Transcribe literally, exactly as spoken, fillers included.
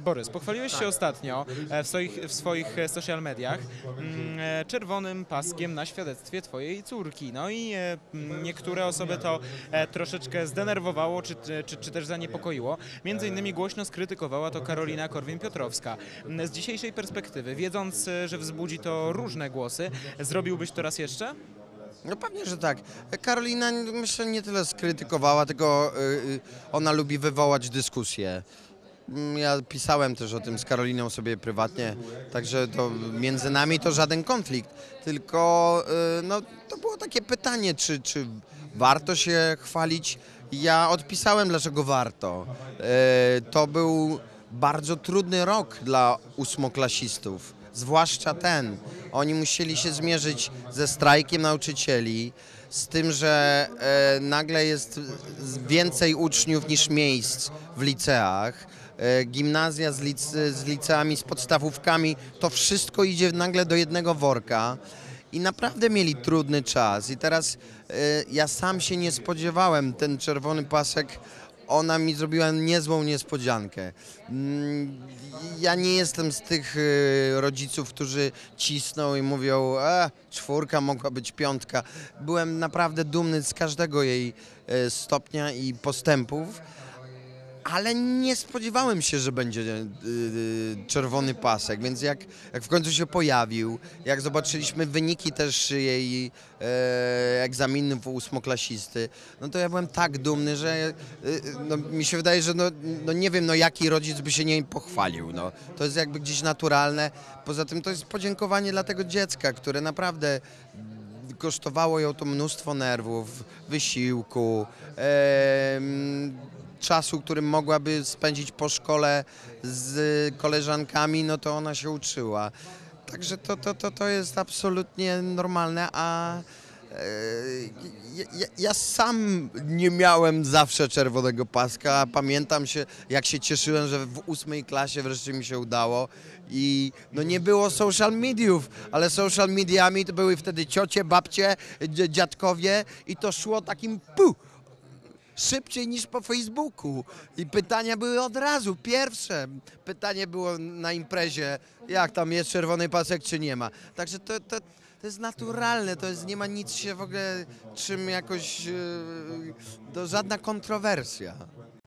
Borys, pochwaliłeś się ostatnio e, w swoich, w swoich e, social mediach mm, e, czerwonym paskiem na świadectwie twojej córki. No i e, m, niektóre osoby to e, troszeczkę zdenerwowało, czy, czy, czy też zaniepokoiło. Między innymi głośno skrytykowała to Karolina Korwin-Piotrowska. M, Z dzisiejszej perspektywy, wiedząc, e, że wzbudzi to różne głosy, zrobiłbyś to raz jeszcze? No pewnie, że tak. Karolina myślę nie tyle skrytykowała, tylko y, y, ona lubi wywołać dyskusję. Mm, Ja pisałem też o tym z Karoliną sobie prywatnie, także to między nami to żaden konflikt, tylko y, no, to było takie pytanie, czy, czy warto się chwalić. Ja odpisałem, dlaczego warto. Y, To był bardzo trudny rok dla ósmoklasistów, zwłaszcza ten. Oni musieli się zmierzyć ze strajkiem nauczycieli, z tym, że e, nagle jest więcej uczniów niż miejsc w liceach. E, gimnazja z, lice, z liceami, z podstawówkami, to wszystko idzie nagle do jednego worka. I naprawdę mieli trudny czas. I teraz e, ja sam się nie spodziewałem, ten czerwony pasek, ona mi zrobiła niezłą niespodziankę. Mm, Ja nie jestem z tych e, rodziców, którzy cisną i mówią, e, czwórka mogła być piątka. Byłem naprawdę dumny z każdego jej e, stopnia i postępów. Ale nie spodziewałem się, że będzie y, y, czerwony pasek, więc jak, jak w końcu się pojawił, jak zobaczyliśmy wyniki też jej e, egzaminów ósmoklasisty, no to ja byłem tak dumny, że y, no, mi się wydaje, że no, no nie wiem, no jaki rodzic by się nie pochwalił. No. To jest jakby gdzieś naturalne. Poza tym to jest podziękowanie dla tego dziecka, które naprawdę kosztowało ją to mnóstwo nerwów, wysiłku, em, czasu, którym mogłaby spędzić po szkole z koleżankami, no to ona się uczyła. Także to, to, to, to jest absolutnie normalne, a e, ja, ja, ja sam nie miałem zawsze czerwonego paska. Pamiętam się, jak się cieszyłem, że w ósmej klasie wreszcie mi się udało i no nie było social mediów, ale social mediami to były wtedy ciocie, babcie, dzie- dziadkowie i to szło takim pu szybciej niż po Facebooku. I pytania były od razu, pierwsze. Pytanie było na imprezie, jak tam jest czerwony pasek, czy nie ma. Także to, to, to jest naturalne, to jest, nie ma nic się w ogóle czym jakoś, yy, to żadna kontrowersja.